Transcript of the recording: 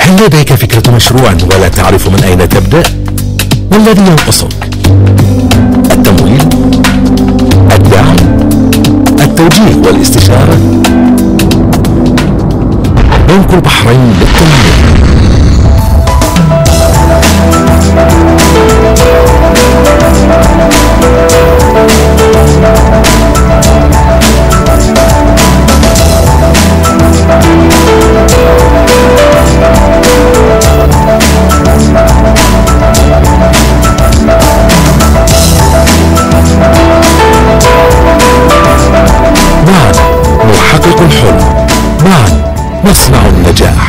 هل لديك فكرة مشروع ولا تعرف من أين تبدأ؟ ما الذي ينقصك؟ التمويل؟ الدعم؟ التوجيه والاستشارة؟ بنك البحرين للتنمية. معا نحقق الحلم، معا نصنع النجاح.